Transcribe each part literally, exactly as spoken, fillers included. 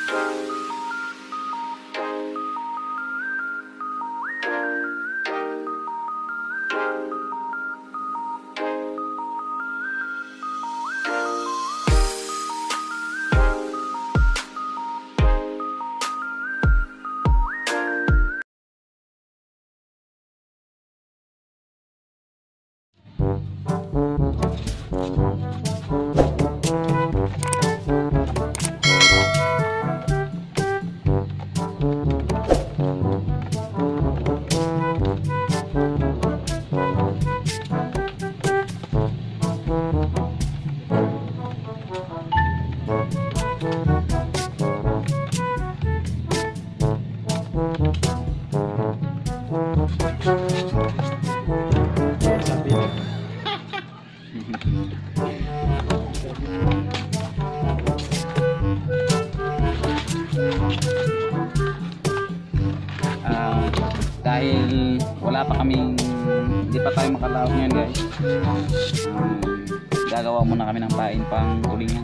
Uh, dahil wala pa kaming, hindi pa tayo makalaot ngayon guys, um, gagawa muna kami ng pain pang tulingan.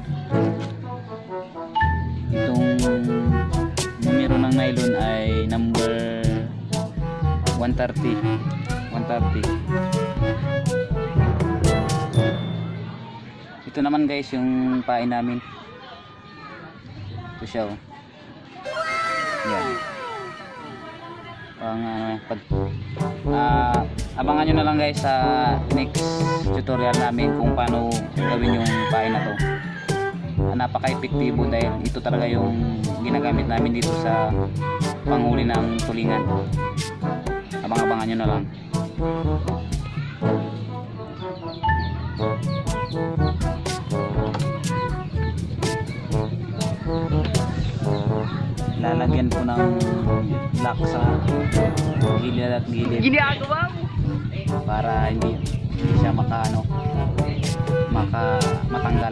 Itong numero ng nylon ay number one thirty. Ito naman guys yung pain namin. Ito siya oh. Yan. Pang ano, pag uh, abangan nyo na lang guys sa next tutorial namin kung paano gawin yung pain na to. Uh, napaka-epektibo dahil ito talaga yung ginagamit namin dito sa panghuli ng tulingan. Abang-abangan nyo na lang. Lalagyan po ng lock sa gilid at gilid. Ginagawa mo para hindi, hindi siya maka ano, maka matanggal.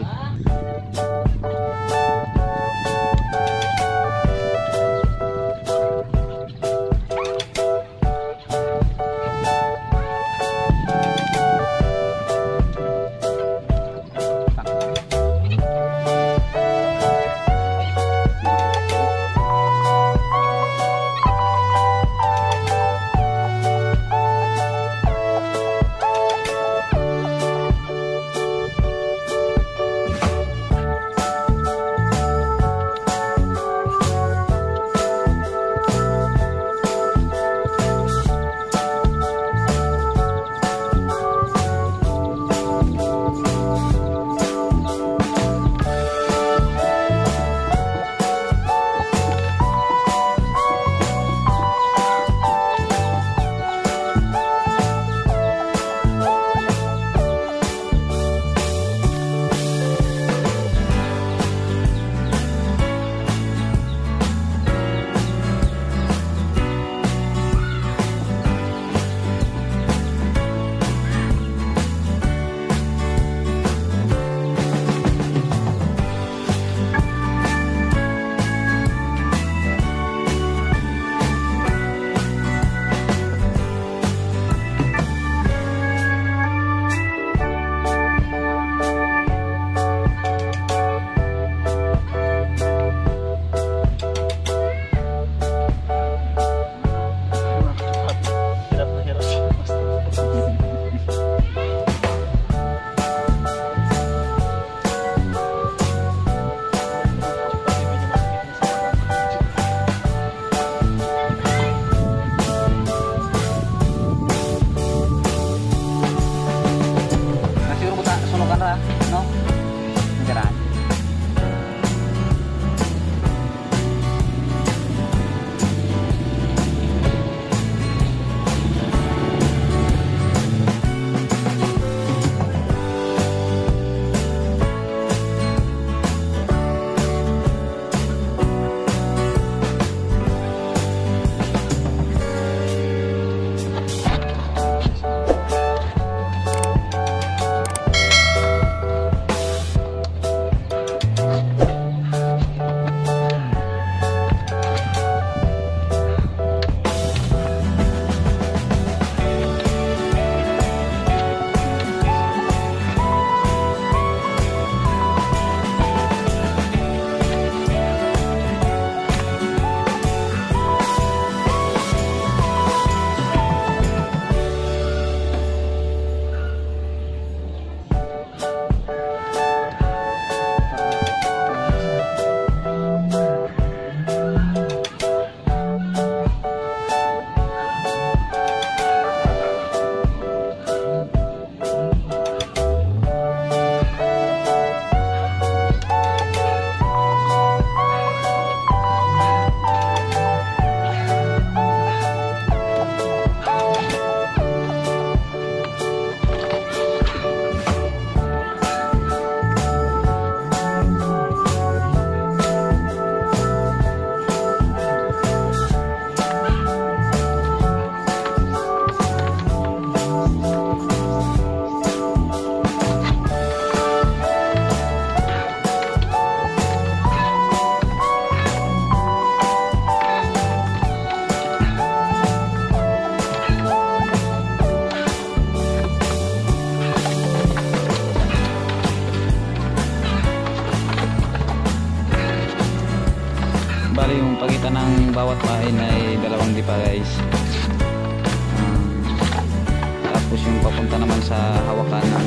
Bali yung pagitan ng bawat pain ay dalawang lipa guys. Um, tapos yung papunta naman sa hawakan ng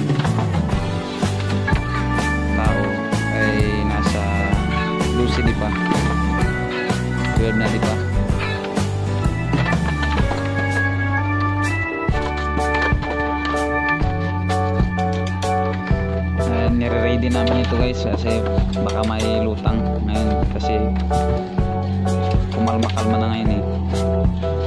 tao ay nasa Lucy lipa. twelve na lipa. Nire-ready namin ito guys kasi baka may lutang ngayon kasi kumalma-kalma na ngayon eh.